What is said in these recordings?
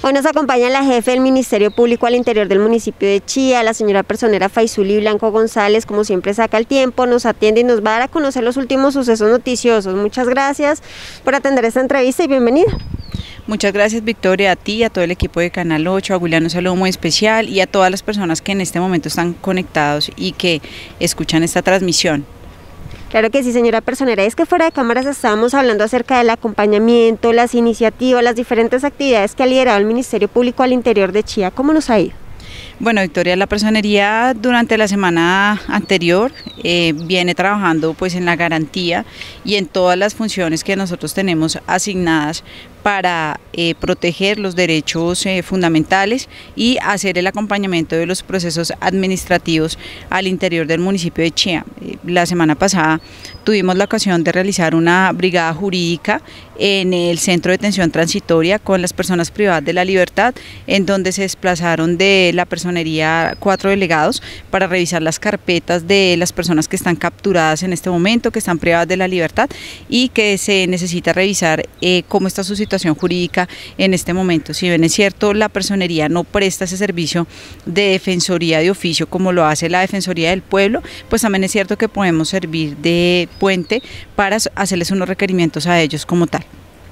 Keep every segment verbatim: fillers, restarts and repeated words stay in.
Hoy nos acompaña la jefe del Ministerio Público al Interior del municipio de Chía, la señora personera Faisuli Blanco González. Como siempre saca el tiempo, nos atiende y nos va a dar a conocer los últimos sucesos noticiosos. Muchas gracias por atender esta entrevista y bienvenida. Muchas gracias, Victoria, a ti, a todo el equipo de Canal ocho, a William, un saludo muy especial y a todas las personas que en este momento están conectados y que escuchan esta transmisión. Claro que sí, señora personera. Es que fuera de cámaras estábamos hablando acerca del acompañamiento, las iniciativas, las diferentes actividades que ha liderado el Ministerio Público al Interior de Chía. ¿Cómo nos ha ido? Bueno, Victoria, la personería durante la semana anterior eh, viene trabajando pues en la garantía y en todas las funciones que nosotros tenemos asignadas para eh, proteger los derechos eh, fundamentales y hacer el acompañamiento de los procesos administrativos al interior del municipio de Chía. Eh, la semana pasada tuvimos la ocasión de realizar una brigada jurídica en el Centro de Detención Transitoria con las personas privadas de la libertad, en donde se desplazaron de la personería cuatro delegados para revisar las carpetas de las personas que están capturadas en este momento, que están privadas de la libertad y que se necesita revisar eh, cómo está su situación jurídica en este momento. Si bien es cierto, la personería no presta ese servicio de defensoría de oficio como lo hace la Defensoría del Pueblo, pues también es cierto que podemos servir de puente para hacerles unos requerimientos a ellos como tal.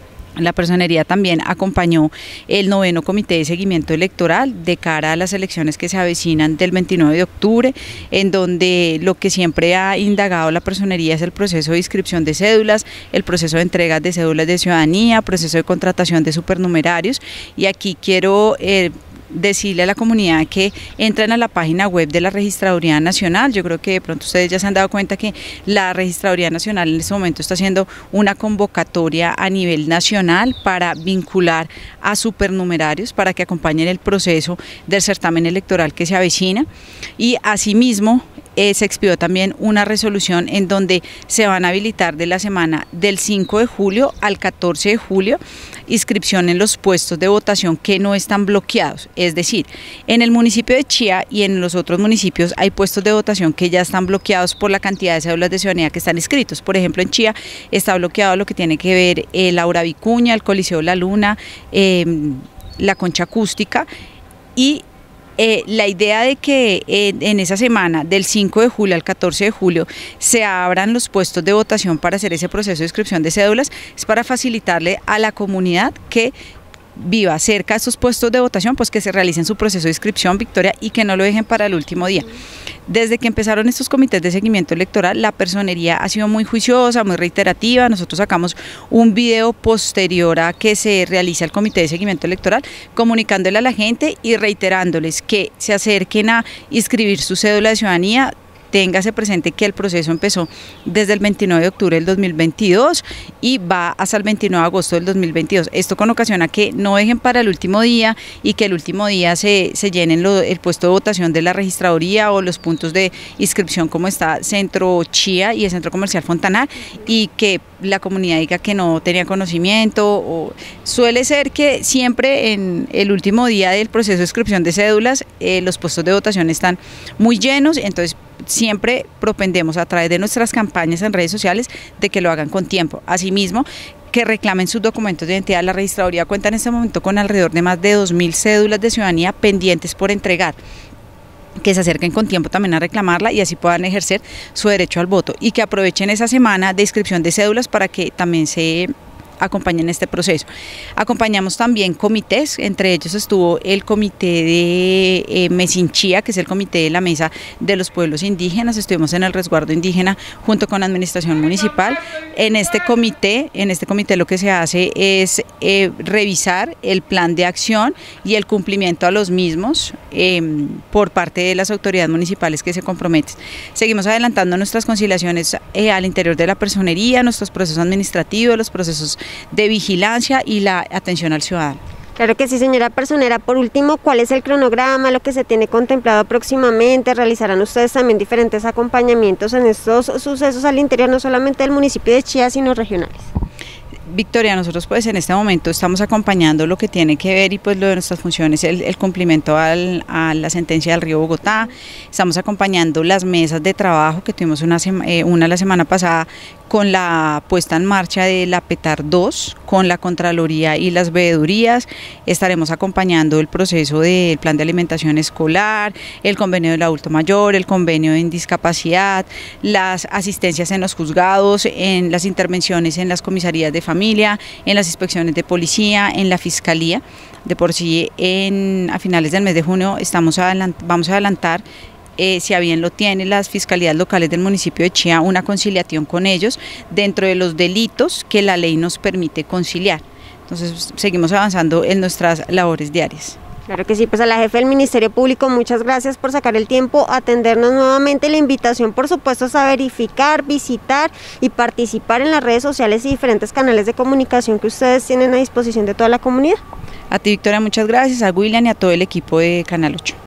La personería también acompañó el noveno comité de seguimiento electoral de cara a las elecciones que se avecinan del veintinueve de octubre, en donde lo que siempre ha indagado la personería es el proceso de inscripción de cédulas, el proceso de entregas de cédulas de ciudadanía, proceso de contratación de supernumerarios. Y aquí quiero eh, decirle a la comunidad que entren a la página web de la Registraduría Nacional. Yo creo que de pronto ustedes ya se han dado cuenta que la Registraduría Nacional en este momento está haciendo una convocatoria a nivel nacional para vincular a supernumerarios para que acompañen el proceso del certamen electoral que se avecina. Y asimismo eh, se expidió también una resolución en donde se van a habilitar de la semana del cinco de julio al catorce de julio inscripción en los puestos de votación que no están bloqueados. Es decir, en el municipio de Chía y en los otros municipios hay puestos de votación que ya están bloqueados por la cantidad de cédulas de ciudadanía que están inscritos. Por ejemplo, en Chía está bloqueado lo que tiene que ver eh, Laura Vicuña, el Coliseo La Luna, eh, la Concha Acústica, y Eh, la idea de que eh, en esa semana del cinco de julio al catorce de julio se abran los puestos de votación para hacer ese proceso de inscripción de cédulas es para facilitarle a la comunidad que viva cerca de estos puestos de votación, pues que se realicen su proceso de inscripción, Victoria, y que no lo dejen para el último día. Desde que empezaron estos comités de seguimiento electoral, la personería ha sido muy juiciosa, muy reiterativa. Nosotros sacamos un video posterior a que se realiza el comité de seguimiento electoral, comunicándole a la gente y reiterándoles que se acerquen a inscribir su cédula de ciudadanía. Téngase presente que el proceso empezó desde el veintinueve de octubre del dos mil veintidós y va hasta el veintinueve de agosto del dos mil veintidós. Esto con ocasión a que no dejen para el último día y que el último día se, se llenen lo, el puesto de votación de la registraduría o los puntos de inscripción como está Centro Chía y el Centro Comercial Fontanar, y que la comunidad diga que no tenía conocimiento. O suele ser que siempre en el último día del proceso de inscripción de cédulas eh, los puestos de votación están muy llenos, entonces siempre propendemos a través de nuestras campañas en redes sociales de que lo hagan con tiempo. Asimismo, que reclamen sus documentos de identidad. La registraduría cuenta en este momento con alrededor de más de dos mil cédulas de ciudadanía pendientes por entregar, que se acerquen con tiempo también a reclamarla y así puedan ejercer su derecho al voto, y que aprovechen esa semana de inscripción de cédulas para que también se acompañen este proceso. Acompañamos también comités, entre ellos estuvo el comité de eh, Mesinchía, que es el comité de la mesa de los pueblos indígenas. Estuvimos en el resguardo indígena junto con la administración municipal. En este comité, en este comité lo que se hace es eh, revisar el plan de acción y el cumplimiento a los mismos eh, por parte de las autoridades municipales que se comprometen. Seguimos adelantando nuestras conciliaciones eh, al interior de la personería, nuestros procesos administrativos, los procesos de vigilancia y la atención al ciudadano. Claro que sí, señora personera. Por último, ¿cuál es el cronograma, lo que se tiene contemplado próximamente? ¿Realizarán ustedes también diferentes acompañamientos en estos sucesos al interior, no solamente del municipio de Chía, sino regionales? Victoria, nosotros pues en este momento estamos acompañando lo que tiene que ver y pues lo de nuestras funciones, el, el cumplimiento al, a la sentencia del Río Bogotá, estamos acompañando las mesas de trabajo que tuvimos una, eh, una la semana pasada con la puesta en marcha de la PETAR dos, con la Contraloría y las veedurías, estaremos acompañando el proceso del plan de alimentación escolar, el convenio del adulto mayor, el convenio en discapacidad, las asistencias en los juzgados, en las intervenciones en las comisarías de familia, en las inspecciones de policía, en la fiscalía. De por sí, en, a finales del mes de junio estamos adelant- vamos a adelantar, Eh, si a bien lo tienen las fiscalías locales del municipio de Chía, una conciliación con ellos dentro de los delitos que la ley nos permite conciliar. Entonces seguimos avanzando en nuestras labores diarias. Claro que sí, pues a la jefe del Ministerio Público, muchas gracias por sacar el tiempo, atendernos nuevamente. La invitación, por supuesto, es a verificar, visitar y participar en las redes sociales y diferentes canales de comunicación que ustedes tienen a disposición de toda la comunidad. A ti, Victoria, muchas gracias, a William y a todo el equipo de Canal ocho.